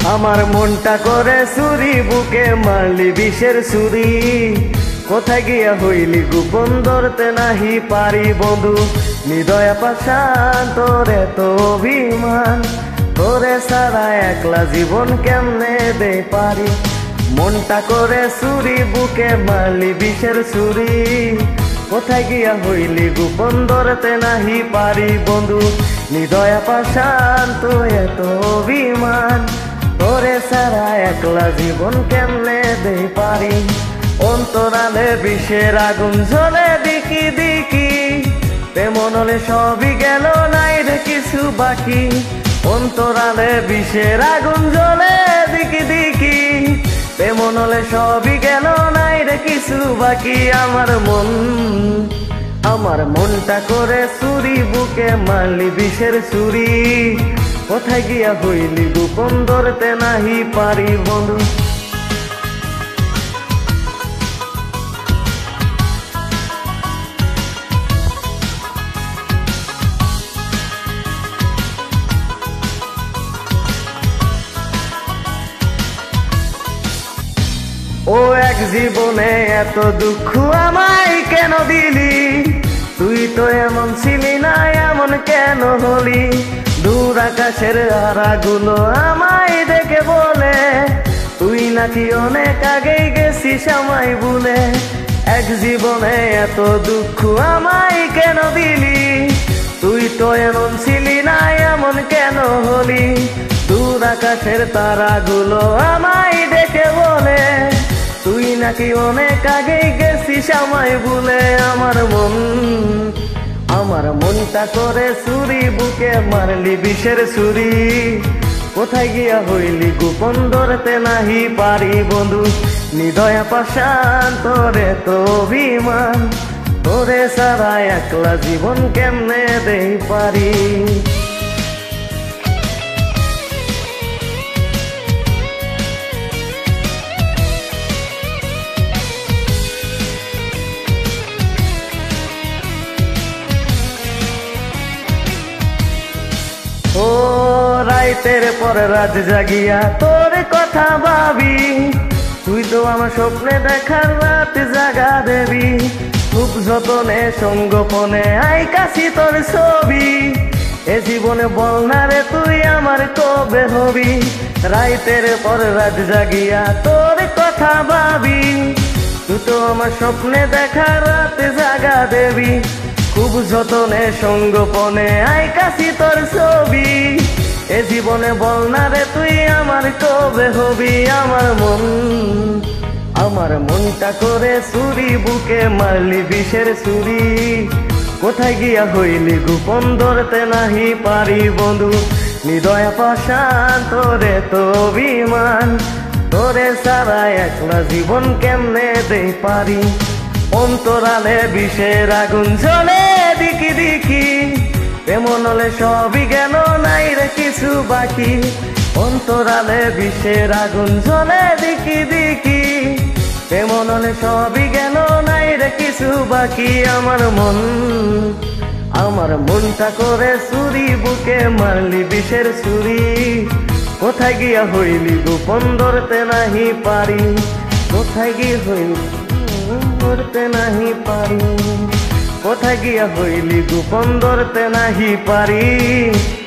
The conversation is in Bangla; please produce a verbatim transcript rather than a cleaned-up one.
আমার মনটা করে চুরি, বুকে মারলি বিষের ছুরি। কোথায় গিয়া হইলি গোপন, ধরতে নাহি পারি বন্ধু। হৃদয় পাষাণ তোরে তো অভিমান, তোরে সারা একলা জীবন কেমনে দে পারি। মনটা করে চুরি, বুকে মারলি বিষের ছুরি। কোথায় গিয়া হইলি গোপন, ধরতে নাহি পারি বন্ধু। হৃদয় পাষাণ তোরে তো অভিমান, তোরে সারা একলা জীবন কেমনে দে পারি। অন্তরালে বিষের আগুন জ্বলে দিকি দিকি, তেমন হলে সবই গেল, নাই রে কিছু বাকি। অন্তরালে বিষের আগুন জ্বলে দিকি দিকি, তেমন হলে সবই গেল, নাই রে কিছু বাকি। আমার মন আমার মনটা করে চুরি, বুকে মারলি বিষের ছুরি। কোথায় গিয়া হইলি গোপন, ধরতে নাহি পারি বন্ধু। ও এক জীবনে এত দুঃখ আমায় কেন দিলি, তুই তো এমন ছিলি না, এমন কেন হলি। দূর আকাশের তারাগুলো আমায় দেখে বলে, তুই নাকি অনেক আগেই গেছিস আমায় ভুলে। এক জীবনে এত দুঃখ আমায় কেন দিলি, তুই তো এমন ছিলি না, এমন কেন হলি। দূর আকাশের তারাগুলো আমায় দেখে বলে, তুই নাকি অনেক আগেই গেছিস আমায় ভুলে। আমার মন আমার মনটা করে চুরি, বুকে মারলি বিষের ছুরি। কোথায় গিয়া হইলি গোপন, ধরতে নাহি পারি বন্ধু। হৃদয় পাষাণ তোরে তো অভিমান, তোরে সারা একলা জীবন কেমনে দে পারি। ও রাইতের পর রাত জাগিয়া তোর কথা ভাবি, তুই তো আমার স্বপ্নে দেখার রাত জাগা দেবি। খুব যতনে সঙ্গোপনে আই কাছি তোর ছবি, এ জীবনে বল না রে তুই আমার কবে হবি। রাইতের পর রাত জাগিয়া তোর কথা ভাবি, তুই তো আমার স্বপ্নে দেখার রাত জাগা দেবি। খুব যতনে সঙ্গোপনে আই কাছি তোর ছবি, এ জীবনে বল না রে তুই আমার কবে হবি। আমার মন আমার মনটা করে চুরি, বুকে মারলি বিষের ছুরি। কোথায় গিয়া হইলি গোপন, ধরতে নাহি পারি বন্ধু। হৃদয় পাষাণ তোরে তো অভিমান, তোরে সারা একলা জীবন কেমনে দে পারি। অন্তরালে বিষের আগুন জ্বলে দিকি দিকি, তেমন হলে সবই গেল, নাই রে কিছু বাকি। অন্তরালে বিষের আগুন জ্বলে দিকি দিকি, তেমন হলে সবই গেল, নাই রে কিছু বাকি। আমার মন আমার মনটা করে চুরি, বুকে মারলি বিষের ছুরি। কোথায় গিয়া হইলি গোপন, ধরতে নাহি পারি। কোথায় গিয়ে হইলি ধরতে নাহি পারি। কোথায় গিয়া হইলি গোপন, ধরতে নাহি পারি।